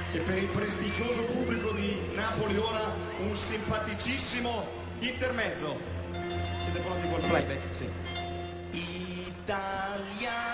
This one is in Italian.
E per il prestigioso pubblico di Napoli ora un simpaticissimo intermezzo. Siete pronti col playback? Sì. Italia